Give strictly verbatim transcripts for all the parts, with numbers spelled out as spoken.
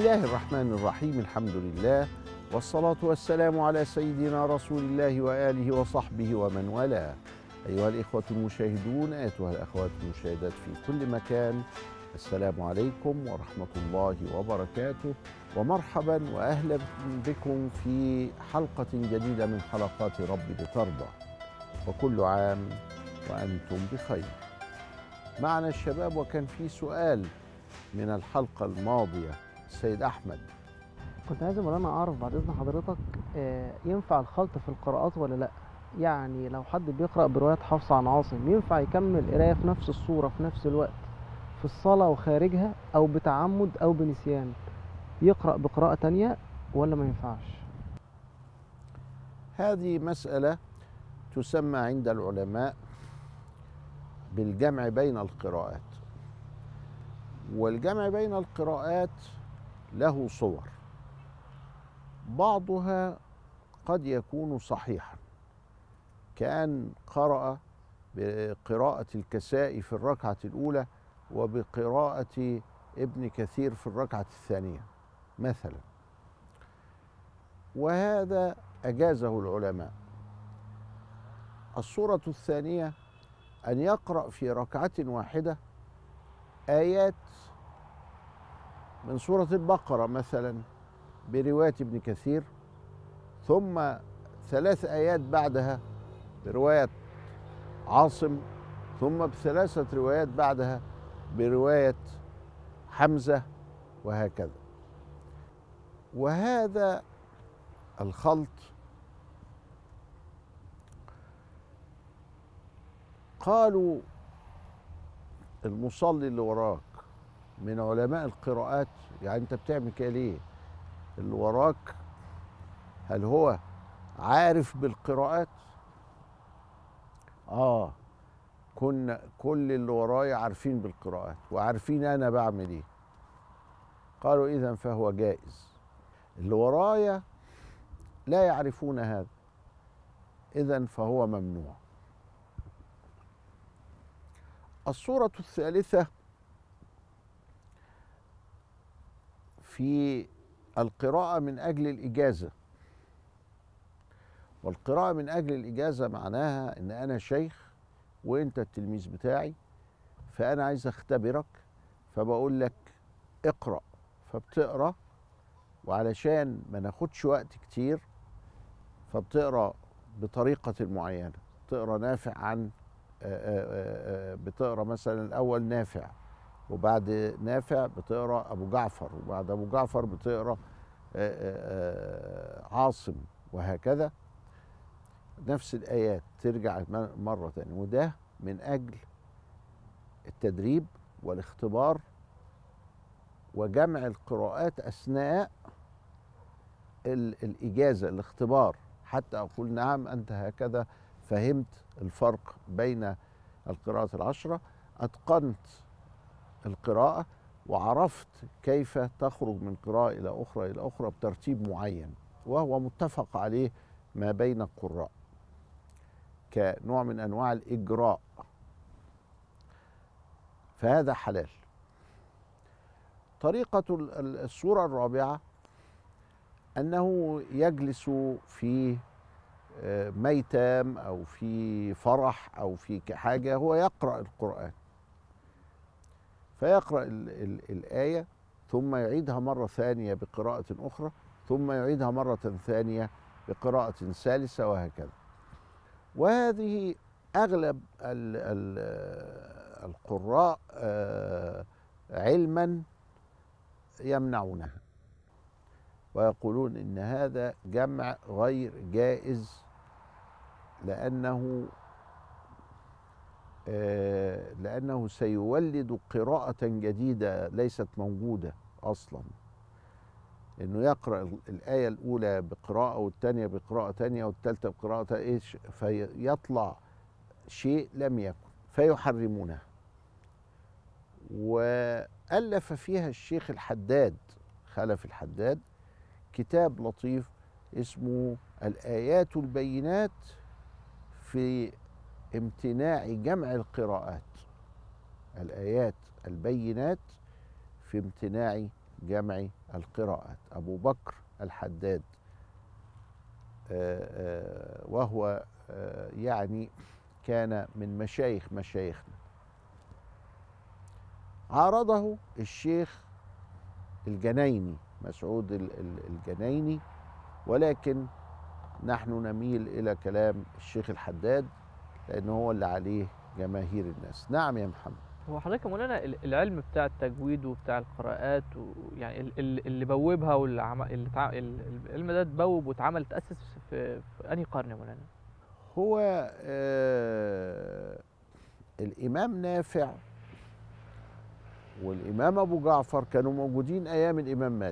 الله الرحمن الرحيم. الحمد لله والصلاة والسلام على سيدنا رسول الله وآله وصحبه ومن والاه. أيها الإخوة المشاهدون، أيتها الأخوات المشاهدات في كل مكان، السلام عليكم ورحمة الله وبركاته، ومرحبا وأهلا بكم في حلقة جديدة من حلقات رب لترضى، وكل عام وأنتم بخير. معنا الشباب، وكان في سؤال من الحلقة الماضية. السيد أحمد، كنت عايز يا مولانا أعرف بعد إذن حضرتك، آه، ينفع الخلط في القراءات ولا لأ؟ يعني لو حد بيقرأ برواية حفص عن عاصم، ينفع يكمل قراية في نفس الصورة في نفس الوقت في الصلاة وخارجها، أو بتعمد أو بنسيان يقرأ بقراءة تانية ولا ما ينفعش؟ هذه مسألة تسمى عند العلماء بالجمع بين القراءات، والجمع بين القراءات له صور، بعضها قد يكون صحيحا، كأن قرأ بقراءة الكسائي في الركعة الأولى وبقراءة ابن كثير في الركعة الثانية مثلا، وهذا أجازه العلماء. الصورة الثانية أن يقرأ في ركعة واحدة آيات من سورة البقرة مثلا برواية ابن كثير، ثم ثلاث آيات بعدها برواية عاصم، ثم بثلاثة روايات بعدها برواية حمزة، وهكذا. وهذا الخلط قالوا المصلي اللي وراك من علماء القراءات، يعني انت بتعمل كده ليه؟ اللي وراك هل هو عارف بالقراءات؟ اه كنا كل اللي ورايا عارفين بالقراءات وعارفين انا بعمل ايه. قالوا اذا فهو جائز. اللي ورايا لا يعرفون هذا، اذا فهو ممنوع. الصورة الثالثة في القراءة من أجل الإجازة. والقراءة من أجل الإجازة معناها إن أنا شيخ وإنت التلميذ بتاعي، فأنا عايز أختبرك، فبقول لك اقرأ، فبتقرأ، وعلشان ما ناخدش وقت كتير فبتقرأ بطريقة معينة. بتقرأ نافع عن بتقرأ مثلا الأول نافع، وبعد نافع بتقرأ أبو جعفر، وبعد أبو جعفر بتقرأ عاصم، وهكذا. نفس الآيات ترجع مرة تانية، وده من أجل التدريب والاختبار وجمع القراءات أثناء الإجازة، الاختبار، حتى أقول نعم أنت هكذا فهمت الفرق بين القراءات العشرة، أتقنت القراءة وعرفت كيف تخرج من قراءة إلى أخرى إلى أخرى بترتيب معين، وهو متفق عليه ما بين القراء كنوع من أنواع الإجراء، فهذا حلال. طريقة الصورة الرابعة أنه يجلس في ميتم أو في فرح أو في حاجة هو يقرأ القرآن، فيقرأ ال ال الآية ثم يعيدها مرة ثانية بقراءة أخرى، ثم يعيدها مرة ثانية بقراءة ثالثة، وهكذا. وهذه أغلب ال ال القراء علما يمنعونها ويقولون إن هذا جمع غير جائز، لأنه لأنه سيولد قراءة جديدة ليست موجودة أصلا. إنه يقرأ الآية الأولى بقراءة والثانية بقراءة ثانية والثالثة بقراءة إيش، فيطلع شيء لم يكن، فيحرمونها. وألف فيها الشيخ الحداد خلف الحداد كتاب لطيف اسمه الآيات البينات في امتناع جمع القراءات. الآيات البينات في امتناع جمع القراءات، أبو بكر الحداد، وهو يعني كان من مشايخ مشايخنا. عارضه الشيخ الجنايني، مسعود الجنايني، ولكن نحن نميل إلى كلام الشيخ الحداد لأنه هو اللي عليه جماهير الناس. نعم يا محمد. هو حضرتك يا مولانا العلم بتاع التجويد وبتاع القراءات ويعني اللي بوبها واللي عم... اللي تع... العلم ده اتبوب واتعمل تأسس في, في أنهي قرن يا مولانا؟ هو آه الإمام نافع والإمام أبو جعفر كانوا موجودين أيام الإمام مالك.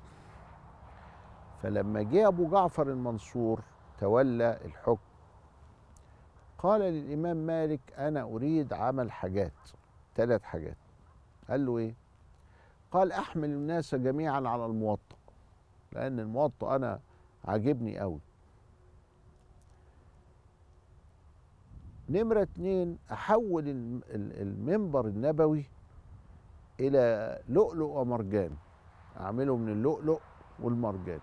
فلما جه أبو جعفر المنصور تولى الحكم قال للإمام مالك أنا أريد عمل حاجات، ثلاث حاجات. قال له إيه؟ قال أحمل الناس جميعا على الموطأ، لأن الموطأ أنا عاجبني قوي. نمرة اتنين، أحول المنبر النبوي إلى لؤلؤ ومرجان، أعمله من اللؤلؤ والمرجان.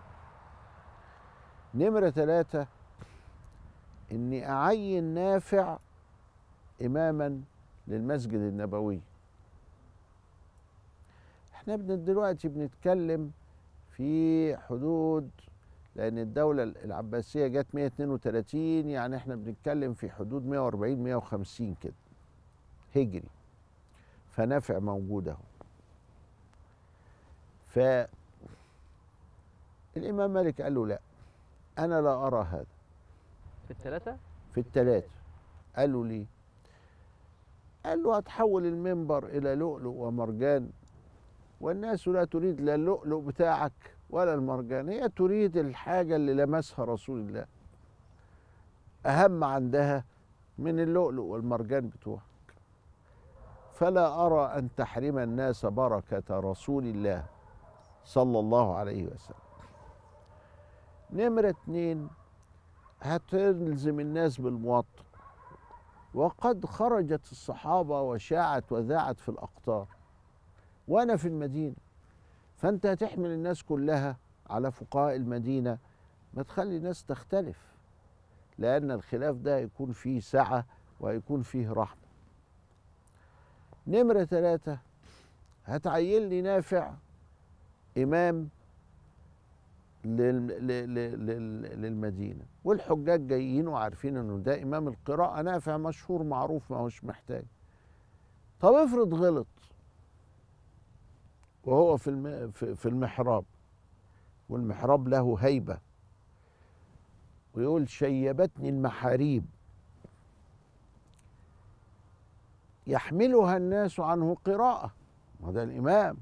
نمرة ثلاثة، إني أعين نافع إماما للمسجد النبوي. احنا دلوقتي بنتكلم في حدود، لأن الدولة العباسية جت مئة واثنين وثلاثين، يعني احنا بنتكلم في حدود مئة وأربعين مئة وخمسين كده هجري، فنافع موجود اهو. فالإمام مالك قال له لا، أنا لا أرى هذا. في الثلاثة؟ في الثلاثة. قال له ليه؟ قال له هتحول المنبر إلى لؤلؤ ومرجان، والناس لا تريد لا اللؤلؤ بتاعك ولا المرجان، هي تريد الحاجة اللي لمسها رسول الله، أهم عندها من اللؤلؤ والمرجان بتوعك. فلا أرى أن تحرم الناس بركة رسول الله صلى الله عليه وسلم. نمرة اتنين، هتلزم الناس بالموطأ، وقد خرجت الصحابة وشاعت وذاعت في الأقطار وأنا في المدينة، فأنت هتحمل الناس كلها على فقهاء المدينة، ما تخلي الناس تختلف، لأن الخلاف ده هيكون فيه سعة وهيكون فيه رحمة. نمرة ثلاثة، هتعين لي نافع إمام للمدينة، والحجاج جايين وعارفين انه ده امام القراءة، نافع مشهور معروف، ما هوش محتاج. طب افرض غلط وهو في في المحراب، والمحراب له هيبة، ويقول شيبتني المحاريب، يحملها الناس عنه قراءة، وهذا الإمام،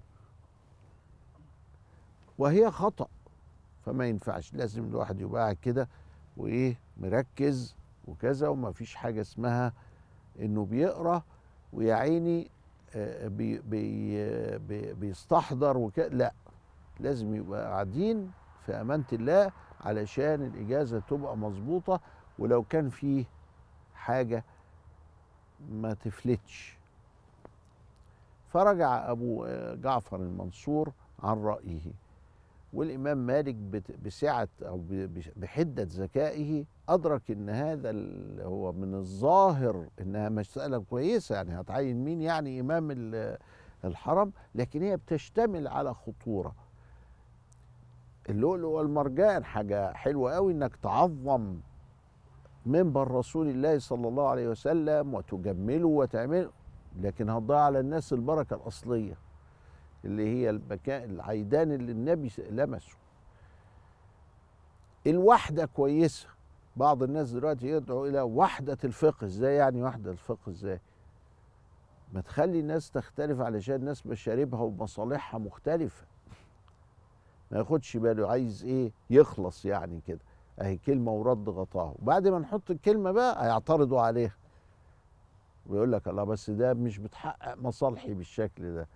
وهي خطأ، فما ينفعش. لازم الواحد يبقى قاعد كده وايه مركز وكذا، وما فيش حاجه اسمها انه بيقرا ويا عيني بي بي بي بيستحضر وكذا، لا، لازم يبقى قاعدين في امانه الله علشان الاجازه تبقى مظبوطه، ولو كان فيه حاجه ما تفلتش. فرجع ابو جعفر المنصور عن رايه، والإمام مالك بسعة أو بحدة ذكائه أدرك إن هذا هو من الظاهر إنها مسألة كويسة، يعني هتعين مين يعني إمام الحرم، لكن هي بتشتمل على خطورة. اللؤلؤ والمرجان حاجة حلوة قوي إنك تعظم منبر رسول الله صلى الله عليه وسلم وتجمله وتعمله، لكن هتضيع على الناس البركة الأصلية اللي هي المكان العيدان اللي النبي لمسه. الوحدة كويسة، بعض الناس دلوقتي يدعو إلى وحدة الفقه. إزاي يعني وحدة الفقه؟ إزاي؟ ما تخلي الناس تختلف علشان الناس مشاربها ومصالحها مختلفة، ما ياخدش باله عايز إيه يخلص يعني كده، أهي كلمة ورد غطاه، وبعد ما نحط الكلمة بقى هيعترضوا عليها ويقول لك الله بس ده مش بتحقق مصالحي بالشكل ده.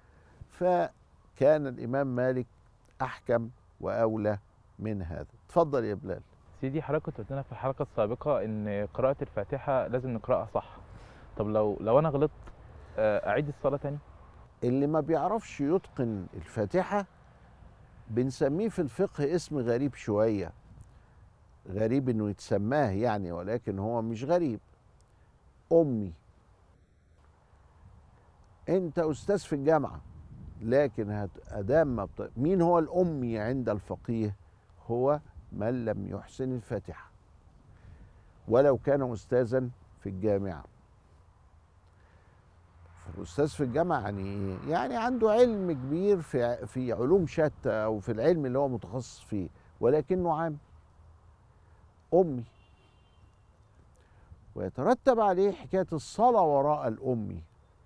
فكان الإمام مالك أحكم وأولى من هذا. اتفضل يا بلال. سيدي حضرتك كنت قلت لنا في الحلقة السابقة إن قراءة الفاتحة لازم نقرأها صح. طب لو لو أنا غلطت أعيد الصلاة تاني؟ اللي ما بيعرفش يتقن الفاتحة بنسميه في الفقه اسم غريب شوية، غريب انه يتسماه يعني، ولكن هو مش غريب. أمي. انت أستاذ في الجامعة، لكن هت- أدام ما بت... مين هو الأمي عند الفقيه؟ هو من لم يحسن الفاتحة ولو كان أستاذا في الجامعة. الأستاذ في الجامعة يعني إيه؟ يعني عنده علم كبير في في علوم شتى أو في العلم اللي هو متخصص فيه، ولكنه عام. أمي. ويترتب عليه حكاية الصلاة وراء الأمي.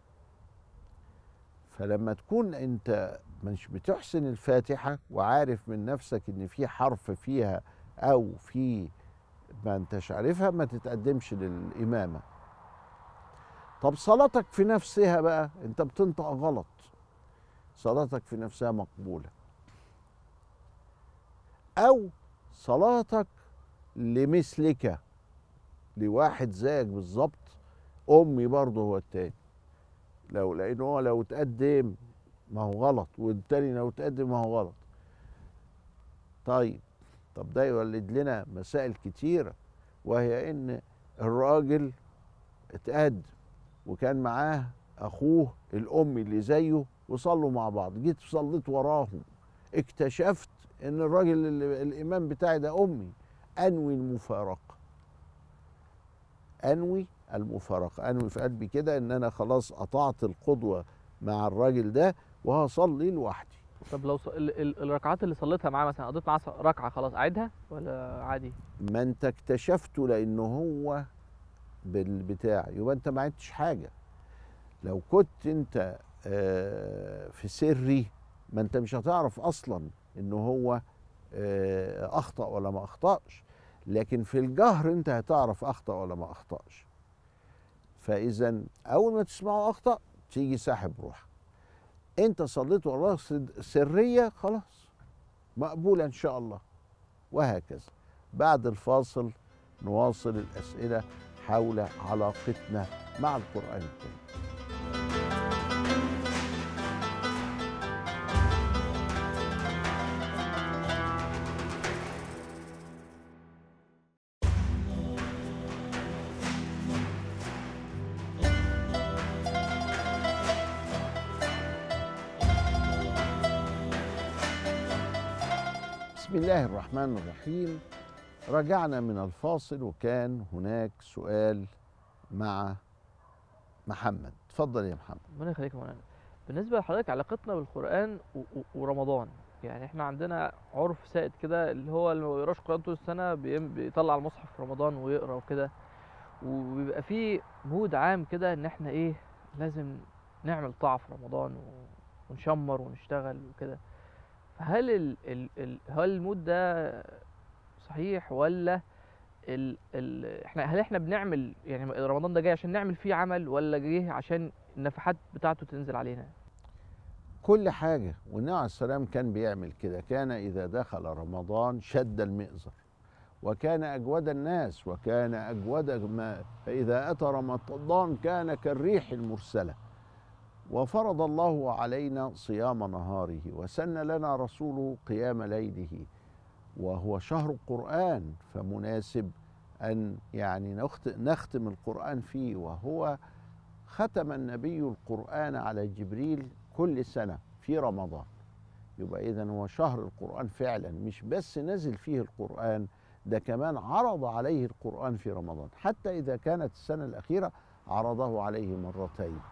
فلما تكون أنت مش بتحسن الفاتحة وعارف من نفسك إن في حرف فيها أو في ما أنتش عارفها، ما تتقدمش للإمامة. طب صلاتك في نفسها بقى أنت بتنطق غلط، صلاتك في نفسها مقبولة. أو صلاتك لمثلك، لواحد زيك بالظبط، أمي برضه هو التاني، لو لأنه هو لو تقدم ما هو غلط، والتاني لو تقدم ما هو غلط. طيب، طب ده يولد لنا مسائل كتيرة، وهي إن الراجل اتقدم وكان معاه أخوه الأمي اللي زيه وصلوا مع بعض، جيت صليت وراهم، اكتشفت إن الراجل اللي الإمام بتاعي ده أمي، أنوي المفارقة. أنوي المفارقة، أنوي في قلبي كده إن أنا خلاص قطعت القدوة مع الراجل ده وهصلي لوحدي. طب لو ص... ال... ال... الركعات اللي صليتها معاه مثلا قضيت معاه ص- ركعه خلاص اعيدها ولا عادي؟ ما أنت اكتشفته لأنه هو بالبتاع، يبقى أنت ما عدتش حاجة. لو كنت أنت آه، في سري، ما أنت مش هتعرف أصلا إنه هو آه، أخطأ ولا ما أخطأش، لكن في الجهر أنت هتعرف أخطأ ولا ما أخطأش. فإذا أول ما تسمعه أخطأ تيجي ساحب روحك. أنت صليت وراه سد- سرية، خلاص مقبولة إن شاء الله. وهكذا. بعد الفاصل نواصل الأسئلة حول علاقتنا مع القرآن الكريم. بسم الله الرحمن الرحيم. رجعنا من الفاصل وكان هناك سؤال مع محمد. اتفضل يا محمد. ربنا يخليك يا مولانا. بالنسبه لحضرتك علاقتنا بالقران و... و... ورمضان، يعني احنا عندنا عرف سائد كده اللي هو اللي ما بيقراش قران طول السنه بيم... بيطلع المصحف في رمضان ويقرا وكده، وبيبقى فيه مود عام كده ان احنا ايه لازم نعمل طاعه في رمضان و... ونشمر ونشتغل وكده. فهل ال... ال... ال... هل المود ده صحيح ولا ال ال احنا هل احنا بنعمل يعني رمضان ده جاي عشان نعمل فيه عمل ولا جاي عشان النفحات بتاعته تنزل علينا؟ كل حاجة، والنبي عليه السلام كان بيعمل كده، كان إذا دخل رمضان شد المئزر وكان أجود الناس وكان أجود ما، فإذا أتى رمضان كان كالريح المرسلة. وفرض الله علينا صيام نهاره وسن لنا رسوله قيام ليله، وهو شهر القرآن، فمناسب أن يعني نختم القرآن فيه، وهو ختم النبي القرآن على جبريل كل سنة في رمضان. يبقى إذن هو شهر القرآن فعلا، مش بس نزل فيه القرآن، ده كمان عرض عليه القرآن في رمضان، حتى إذا كانت السنة الأخيرة عرضه عليه مرتين.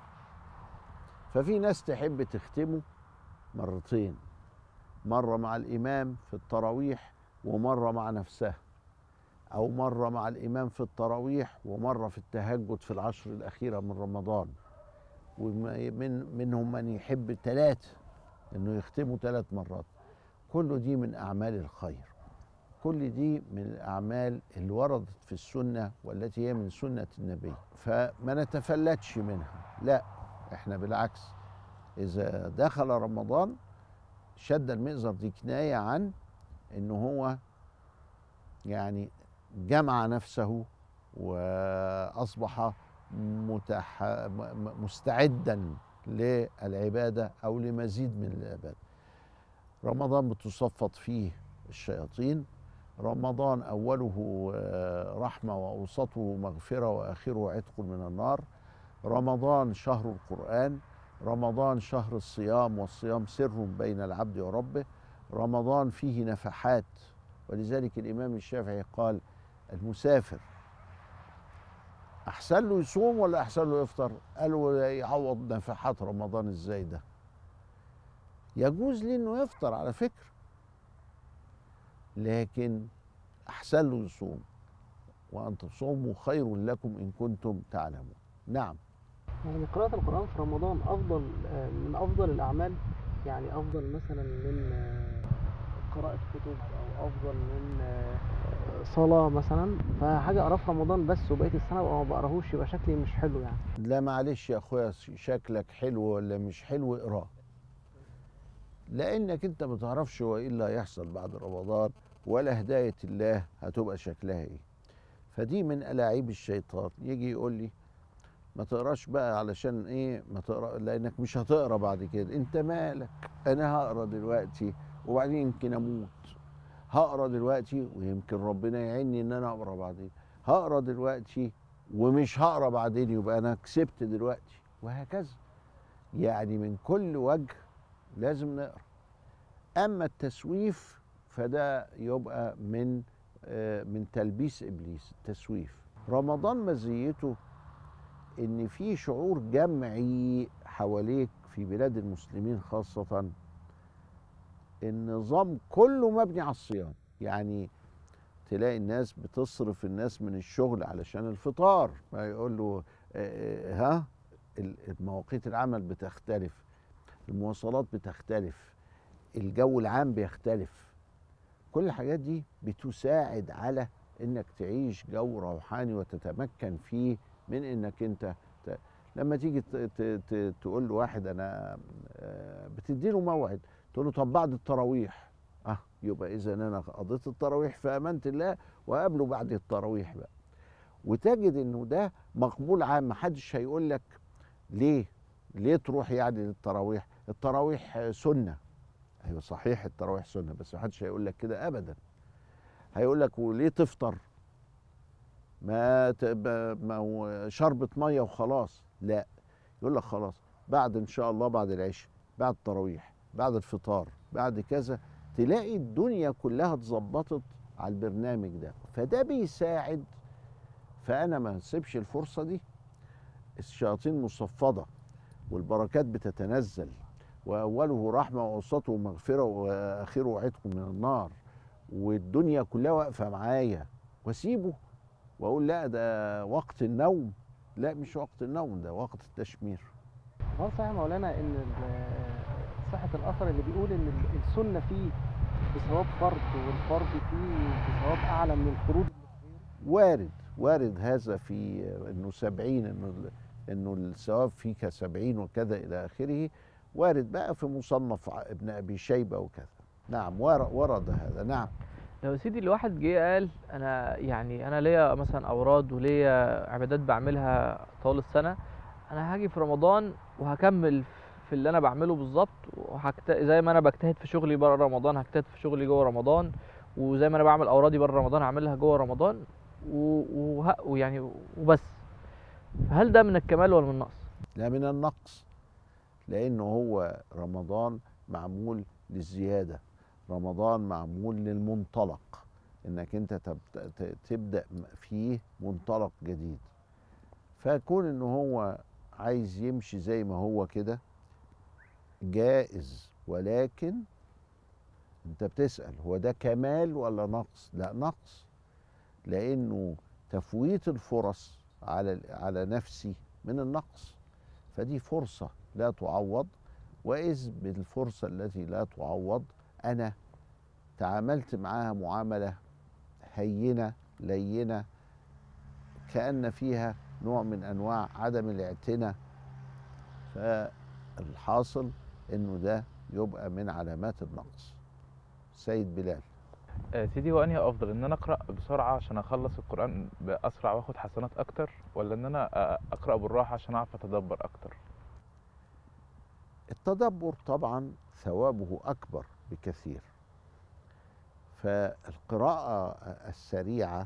ففي ناس تحب تختمه مرتين، مرة مع الإمام في التراويح ومرة مع نفسها، أو مرة مع الإمام في التراويح ومرة في التهجد في العشر الأخيرة من رمضان. ومن منهم من يحب ثلاثة، إنه يختموا ثلاث مرات. كل دي من أعمال الخير، كل دي من الأعمال اللي وردت في السنة والتي هي من سنة النبي، فما نتفلتش منها. لا، احنا بالعكس، إذا دخل رمضان شد المئزر، دي كناية عن إنه هو يعني جمع نفسه وأصبح متح... مستعدا للعبادة أو لمزيد من العبادة. رمضان بتصفد فيه الشياطين، رمضان أوله رحمة وأوسطه مغفرة وآخره عتق من النار، رمضان شهر القرآن، رمضان شهر الصيام، والصيام سر بين العبد وربه، رمضان فيه نفحات، ولذلك الإمام الشافعي قال المسافر أحسن له يصوم ولا أحسن له يفطر؟ قالوا يعوض نفحات رمضان إزاي ده؟ يجوز لي إنه يفطر على فكرة، لكن أحسن له يصوم، وأن تصوموا خير لكم إن كنتم تعلمون. نعم. يعني قراءة القرآن في رمضان أفضل من أفضل الأعمال، يعني أفضل مثلا من قراءة كتب، أو أفضل من صلاة مثلا، فحاجة أقرأ في رمضان بس وبقية السنة بقى ما بقراهوش، يبقى شكلي مش حلو يعني. لا معلش يا أخويا، شكلك حلو ولا مش حلو اقراه، لأنك أنت ما تعرفش هو إيه اللي هيحصل بعد رمضان، ولا هداية الله هتبقى شكلها إيه. فدي من ألاعيب الشيطان، يجي يقول لي ما تقراش بقى، علشان ايه ما تقرا؟ لانك مش هتقرا بعد كده. انت مالك؟ انا هقرا دلوقتي وبعدين يمكن اموت، هقرا دلوقتي ويمكن ربنا يعيني ان انا اقرا بعدين، هقرا دلوقتي ومش هقرا بعدين، يبقى انا كسبت دلوقتي، وهكذا. يعني من كل وجه لازم نقرا. اما التسويف فده يبقى من آه من تلبيس ابليس. التسويف رمضان مزيته ان في شعور جمعي حواليك في بلاد المسلمين خاصة، النظام كله مبني على الصيام. يعني تلاقي الناس بتصرف الناس من الشغل علشان الفطار، ما يقول له ها المواقيت العمل بتختلف، المواصلات بتختلف، الجو العام بيختلف، كل الحاجات دي بتساعد على انك تعيش جو روحاني وتتمكن فيه من انك انت ت... لما تيجي ت... ت... تقول لواحد انا بتدي له موعد، تقول له طب بعد التراويح، اه يبقى اذا انا قضيت التراويح في امانه الله وقابله بعد التراويح بقى، وتجد انه ده مقبول عام. محدش هيقول لك ليه ليه تروح يعني للتراويح، التراويح سنه. ايوه صحيح التراويح سنه، بس محدش هيقول لك كده ابدا. هيقول لك وليه تفطر؟ ما ما شربة ميه وخلاص، لا، يقول لك خلاص بعد ان شاء الله بعد العشاء، بعد التراويح، بعد الفطار، بعد كذا، تلاقي الدنيا كلها اتظبطت على البرنامج ده، فده بيساعد. فانا ما اسيبش الفرصه دي. الشياطين مصفده والبركات بتتنزل، واوله رحمه واوسطه مغفره واخره عتق من النار، والدنيا كلها واقفه معايا، واسيبه واقول لا ده وقت النوم؟ لا مش وقت النوم، ده وقت التشمير. هو صحيح مولانا ان صحة الاثر اللي بيقول ان السنة فيه بثواب فرض والفرض فيه بثواب اعلى من الفروض؟ وارد وارد هذا في انه سبعين، انه انه الثواب فيه كسبعين وكذا الى اخره، وارد بقى في مصنف ابن ابي شيبة وكذا. نعم ورد هذا. نعم. لو يا سيدي الواحد جه قال انا يعني انا ليا مثلا اوراد وليا عبادات بعملها طول السنه، انا هاجي في رمضان وهكمل في اللي انا بعمله بالظبط، وهكت... زي ما انا بجتهد في شغلي بره رمضان هجتهد في شغلي جوه رمضان، وزي ما انا بعمل اورادي بره رمضان هعملها جوه رمضان، ويعني و... ويعني وبس. هل ده من الكمال ولا من النقص؟ لا من النقص، لانه هو رمضان معمول للزياده، رمضان معمول للمنطلق، انك انت تبدأ فيه منطلق جديد. فكون انه هو عايز يمشي زي ما هو كده جائز، ولكن انت بتسأل هو ده كمال ولا نقص؟ لا نقص، لانه تفويت الفرص على على نفسي من النقص، فدي فرصة لا تعوض، وإذ بالفرصة التي لا تعوض أنا تعاملت معاها معاملة هينة لينة، كأن فيها نوع من أنواع عدم الاعتناء، فالحاصل إنه ده يبقى من علامات النقص. سيد بلال. آه سيدي، هو أنهي أفضل، إن أنا أقرأ بسرعة عشان أخلص القرآن بأسرع وآخد حسنات أكتر، ولا إن أنا أقرأ بالراحة عشان أعرف أتدبر أكتر؟ التدبر طبعا ثوابه أكبر بكثير. فالقراءة السريعة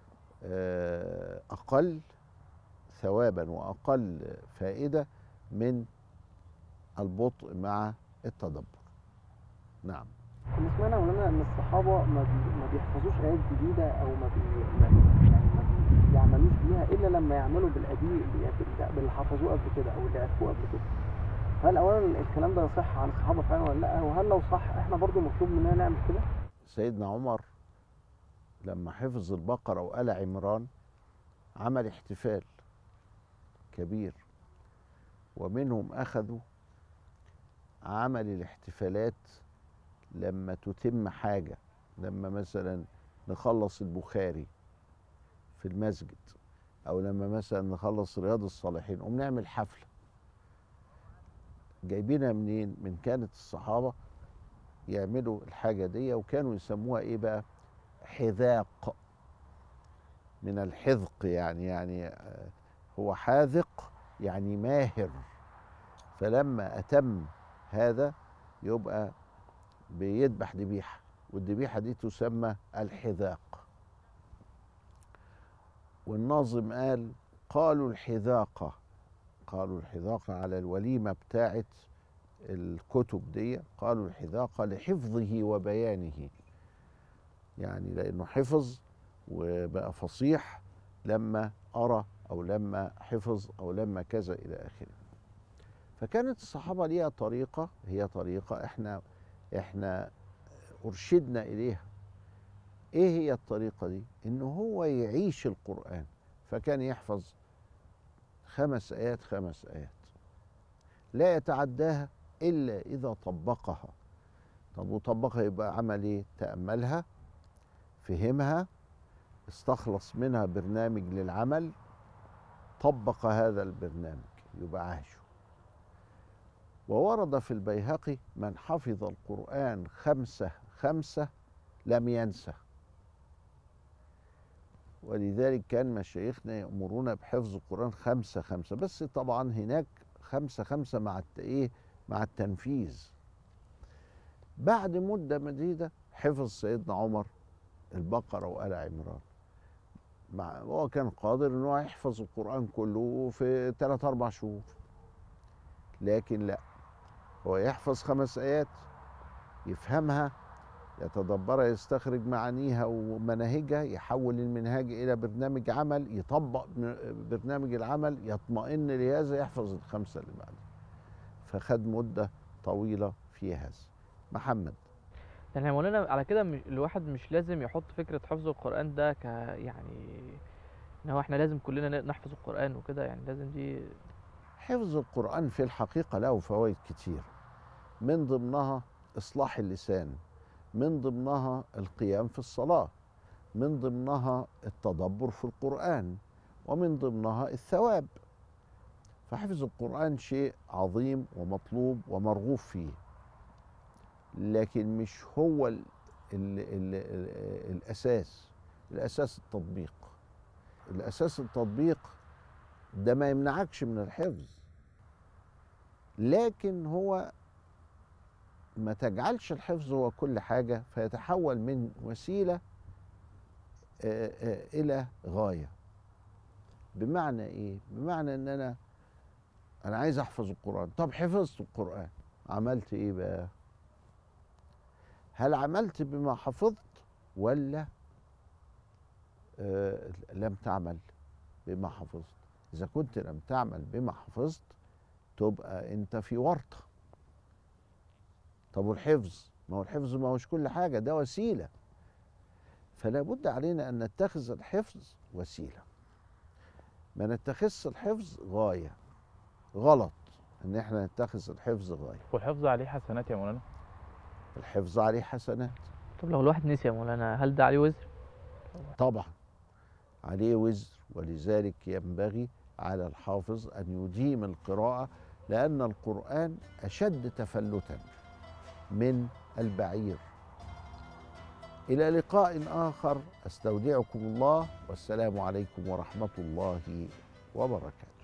أقل ثوابا وأقل فائدة من البطء مع التدبر. نعم. احنا سمعنا مولانا ان الصحابه ما, بي... ما بيحفظوش ايات جديده او ما, بي... ما بي... يعني ما بيعملوش بيها الا لما يعملوا بالقديم باللي حفظوه قبل كده او اللي عرفوه قبل كده. هل اولا الكلام ده صح عن الصحابه فعلا ولا لا؟ وهل لو صح احنا برضو مطلوب مننا نعمل كده؟ سيدنا عمر لما حفظ البقره وآل عمران عمل احتفال كبير، ومنهم اخذوا عمل الاحتفالات لما تتم حاجة، لما مثلا نخلص البخاري في المسجد أو لما مثلا نخلص رياض الصالحين قوم نعمل حفلة. جايبينها منين؟ من كانت الصحابة يعملوا الحاجة دي، وكانوا يسموها إيه بقى؟ حذاق، من الحذق، يعني يعني هو حاذق يعني ماهر. فلما أتم هذا يبقى بيذبح ذبيحه، والذبيحه دي تسمى الحذاق. والناظم قال: قالوا الحذاقه، قالوا الحذاقه على الوليمه بتاعت الكتب دي، قالوا الحذاقه لحفظه وبيانه، يعني لانه حفظ وبقى فصيح لما قرا او لما حفظ او لما كذا الى اخره. فكانت الصحابه ليها طريقه، هي طريقه احنا احنا ارشدنا اليها. ايه هي الطريقه دي؟ انه هو يعيش القران. فكان يحفظ خمس ايات خمس ايات لا يتعداها الا اذا طبقها. طب وطبقها يبقى عمل ايه؟ تاملها، فهمها، استخلص منها برنامج للعمل، طبق هذا البرنامج، يبقى عاشه. وورد في البيهقي: من حفظ القرآن خمسة خمسة لم ينسى. ولذلك كان مشايخنا يأمرون بحفظ القرآن خمسة خمسة، بس طبعا هناك خمسة خمسة مع ايه؟ مع التنفيذ. بعد مدة مديدة حفظ سيدنا عمر البقرة وآل عمران، مع هو كان قادر انه يحفظ القرآن كله في ثلاث أربع شهور، لكن لا، هو يحفظ خمس آيات، يفهمها، يتدبرها، يستخرج معانيها ومناهجها، يحول المنهاج إلى برنامج عمل، يطبق برنامج العمل، يطمئن لهذا، يحفظ الخمسة اللي بعدها. فخد مدة طويلة في هذا. محمد. يعني يا مولانا على كده الواحد مش لازم يحط فكرة حفظ القرآن ده ك يعني ان هو احنا لازم كلنا نحفظ القرآن وكده، يعني لازم دي. حفظ القرآن في الحقيقة له فوائد كتير، من ضمنها إصلاح اللسان، من ضمنها القيام في الصلاة، من ضمنها التدبر في القرآن، ومن ضمنها الثواب. فحفظ القرآن شيء عظيم ومطلوب ومرغوب فيه، لكن مش هو ال ال ال ال الأساس. الأساس التطبيق. الأساس التطبيق ده ما يمنعكش من الحفظ، لكن هو ما تجعلش الحفظ هو كل حاجة، فيتحول من وسيلة إلى غاية. بمعنى إيه؟ بمعنى إن أنا أنا عايز أحفظ القرآن. طب حفظت القرآن، عملت إيه بقى؟ هل عملت بما حفظت ولا آه لم تعمل بما حفظت؟ إذا كنت لم تعمل بما حفظت تبقى أنت في ورطة. طب والحفظ؟ ما هو الحفظ ما هوش كل حاجة، ده وسيلة. فلا بد علينا أن نتخذ الحفظ وسيلة، ما نتخذش الحفظ غاية. غلط أن احنا نتخذ الحفظ غاية. والحفظ عليه حسنات يا مولانا؟ الحفظ عليه حسنات. طب لو الواحد نسي يا مولانا هل ده عليه وزر؟ طبعا عليه وزر، ولذلك ينبغي على الحافظ أن يديم القراءة، لأن القرآن أشد تفلتا من البعير. إلى لقاء آخر، أستودعكم الله، والسلام عليكم ورحمة الله وبركاته.